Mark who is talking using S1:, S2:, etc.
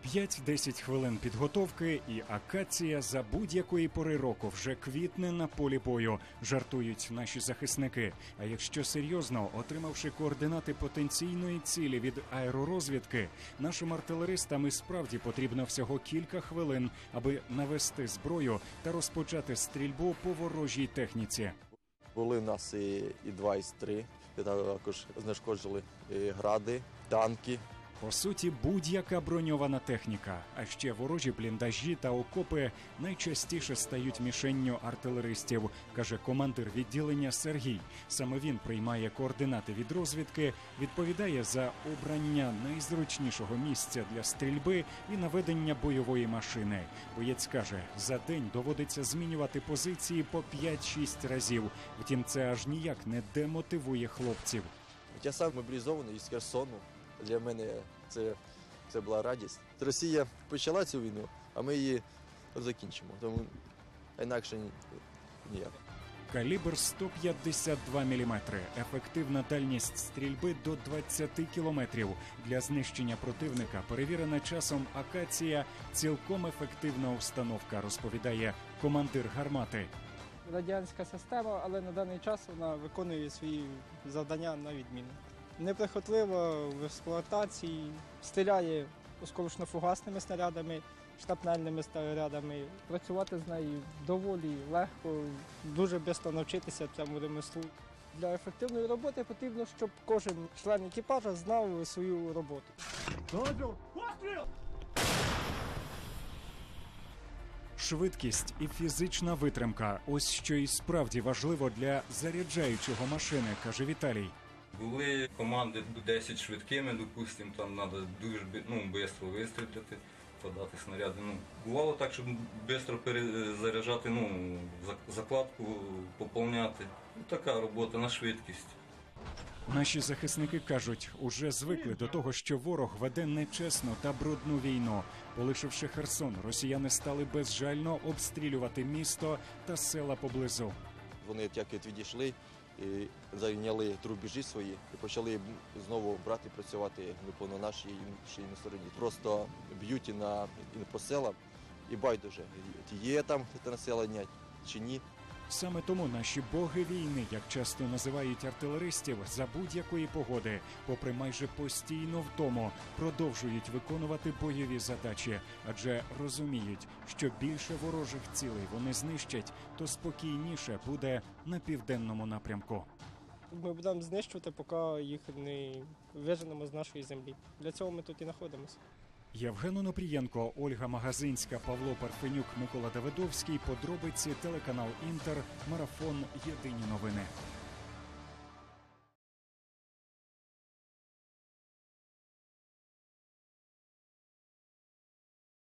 S1: 5-10 хвилин підготовки і акація за будь-якої пори року вже квітне на полі бою, жартують наші захисники. А якщо серйозно, отримавши координати потенційної цілі від аеророзвідки, нашим артилеристам і справді потрібно всього кілька хвилин, аби навести зброю та розпочати стрільбу по ворожій техніці.
S2: Були в нас і 2, і 3, також знешкоджили гради, танки.
S1: По суті, будь-яка броньована техніка, а ще ворожі бліндажі та окопи найчастіше стають мішенню артилеристів, каже командир відділення Сергій. Саме він приймає координати від розвідки, відповідає за обрання найзручнішого місця для стрільби і наведення бойової машини. Боєць каже, за день доводиться змінювати позиції по 5-6 разів. Втім, це аж ніяк не демотивує хлопців.
S2: Я сам мобілізований із Херсону. Для мене це була радість. Росія почала цю війну, а ми її закінчимо. Тому інакше ніяк.
S1: Калібр 152 мм. Ефективна дальність стрільби до 20 кілометрів. Для знищення противника перевірена часом акація – цілком ефективна установка, розповідає командир гармати.
S3: Радянська система, але на даний час вона виконує свої завдання на відміну. Неприхотлива в експлуатації, стріляє осколочно-фугасними снарядами, штапнельними снарядами. Працювати з нею доволі легко, дуже швидко навчитися цьому ремеслу. Для ефективної роботи потрібно, щоб кожен член екіпажа знав свою роботу.
S1: Швидкість і фізична витримка – ось що і справді важливо для заряджаючого машини, каже Віталій.
S4: Були команди 10 швидкими, допустимо, там треба дуже швидко вистріляти, подати снаряди. Бувало так, щоб швидко перезаряджати, закладку поповняти. Така робота на швидкість.
S1: Наші захисники кажуть, уже звикли до того, що ворог веде нечесну та брудну війну. Полишивши Херсон, росіяни стали безжально обстрілювати місто та села поблизу.
S2: Вони як відійшли, і зайняли рубежі свої і почали знову брати, працювати по нашій стороні. Просто б'ють і по селам, і байдуже, є там населення чи ні.
S1: Саме тому наші боги війни, як часто називають артилеристів, за будь-якої погоди, попри майже постійну втому, продовжують виконувати бойові задачі, адже розуміють, що більше ворожих цілей вони знищать, то спокійніше буде на південному напрямку.
S3: Ми будемо знищувати, поки їх не виженемо з нашої землі. Для цього ми тут і знаходимося.
S1: Євген Онопрієнко, Ольга Магазинська, Павло Парфенюк, Микола Давидовський. Подробиці, телеканал Інтер, марафон «Єдині новини».